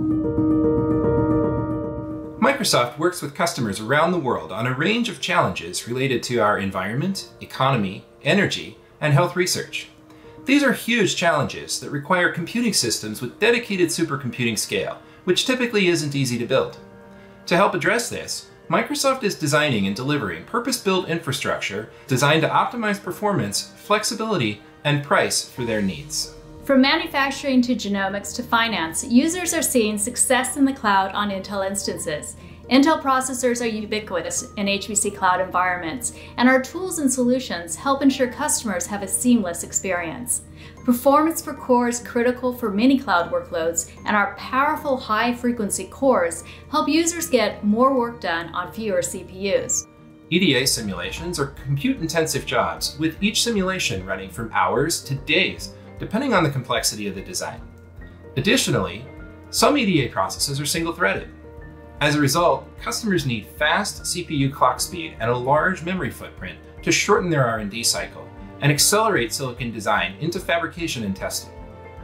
Microsoft works with customers around the world on a range of challenges related to our environment, economy, energy, and health research. These are huge challenges that require computing systems with dedicated supercomputing scale, which typically isn't easy to build. To help address this, Microsoft is designing and delivering purpose-built infrastructure designed to optimize performance, flexibility, and price for their needs. From manufacturing to genomics to finance, users are seeing success in the cloud on Intel instances. Intel processors are ubiquitous in HPC cloud environments, and our tools and solutions help ensure customers have a seamless experience. Performance per core is critical for many cloud workloads, and our powerful high-frequency cores help users get more work done on fewer CPUs. EDA simulations are compute-intensive jobs, with each simulation running from hours to days, depending on the complexity of the design. Additionally, some EDA processes are single-threaded. As a result, customers need fast CPU clock speed and a large memory footprint to shorten their R&D cycle and accelerate silicon design into fabrication and testing.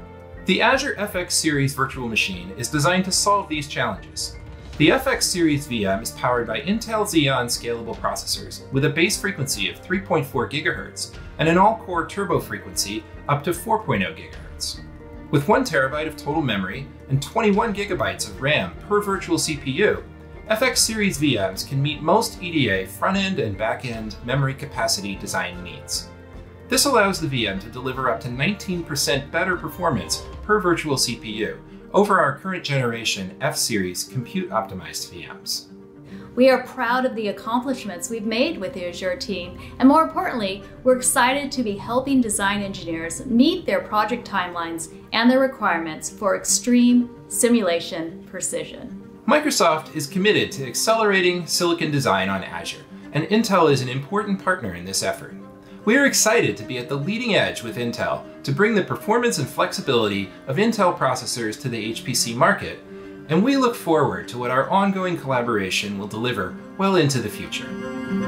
The Azure FX Series virtual machine is designed to solve these challenges. The FX Series VM is powered by Intel Xeon scalable processors with a base frequency of 3.4 GHz and an all-core turbo frequency up to 4.0 GHz. With 1 TB of total memory and 21 GB of RAM per virtual CPU, FX Series VMs can meet most EDA front-end and back-end memory capacity design needs. This allows the VM to deliver up to 19% better performance per virtual CPU over our current generation F-Series compute-optimized VMs. We are proud of the accomplishments we've made with the Azure team, and more importantly, we're excited to be helping design engineers meet their project timelines and their requirements for extreme simulation precision. Microsoft is committed to accelerating silicon design on Azure, and Intel is an important partner in this effort. We are excited to be at the leading edge with Intel to bring the performance and flexibility of Intel processors to the HPC market, and we look forward to what our ongoing collaboration will deliver well into the future.